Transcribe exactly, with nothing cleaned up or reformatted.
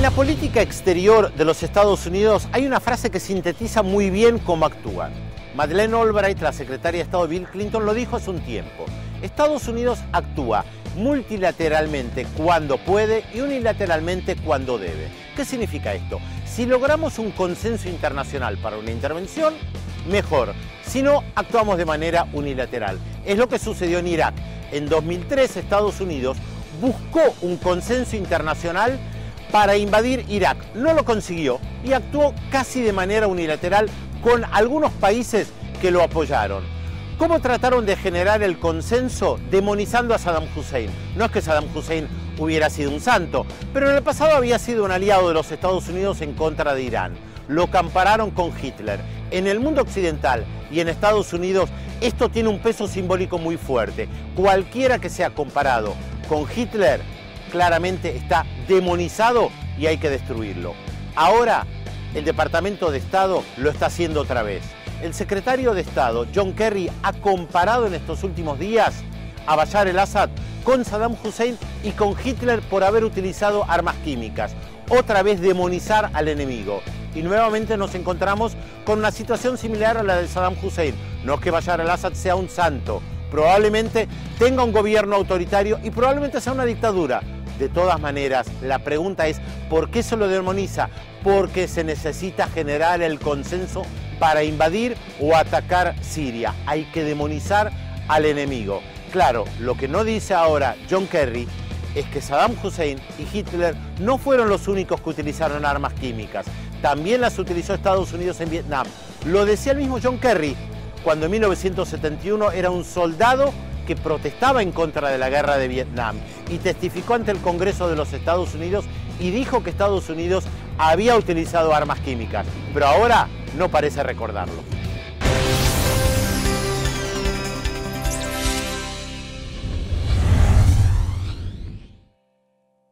la política exterior de los Estados Unidos hay una frase que sintetiza muy bien cómo actúan. Madeleine Albright, la secretaria de Estado de Bill Clinton, lo dijo hace un tiempo. Estados Unidos actúa multilateralmente cuando puede y unilateralmente cuando debe. ¿Qué significa esto? Si logramos un consenso internacional para una intervención, mejor. Si no, actuamos de manera unilateral. Es lo que sucedió en Irak. En dos mil tres, Estados Unidos buscó un consenso internacional para invadir Irak. No lo consiguió y actuó casi de manera unilateral con algunos países que lo apoyaron. ¿Cómo trataron de generar el consenso? Demonizando a Saddam Hussein. No es que Saddam Hussein hubiera sido un santo, pero en el pasado había sido un aliado de los Estados Unidos en contra de Irán. Lo compararon con Hitler. En el mundo occidental y en Estados Unidos esto tiene un peso simbólico muy fuerte. Cualquiera que sea comparado con Hitler claramente está demonizado y hay que destruirlo. Ahora el Departamento de Estado lo está haciendo otra vez. El secretario de Estado, John Kerry, ha comparado en estos últimos días a Bashar al-Assad con Saddam Hussein y con Hitler por haber utilizado armas químicas. Otra vez demonizar al enemigo. Y nuevamente nos encontramos con una situación similar a la de Saddam Hussein. No es que Bashar al-Assad sea un santo, probablemente tenga un gobierno autoritario y probablemente sea una dictadura. De todas maneras, la pregunta es, ¿por qué se lo demoniza? Porque se necesita generar el consenso para invadir o atacar Siria. Hay que demonizar al enemigo. Claro, lo que no dice ahora John Kerry es que Saddam Hussein y Hitler no fueron los únicos que utilizaron armas químicas. También las utilizó Estados Unidos en Vietnam. Lo decía el mismo John Kerry cuando en mil novecientos setenta y uno era un soldado que protestaba en contra de la guerra de Vietnam y testificó ante el Congreso de los Estados Unidos y dijo que Estados Unidos había utilizado armas químicas, pero ahora no parece recordarlo.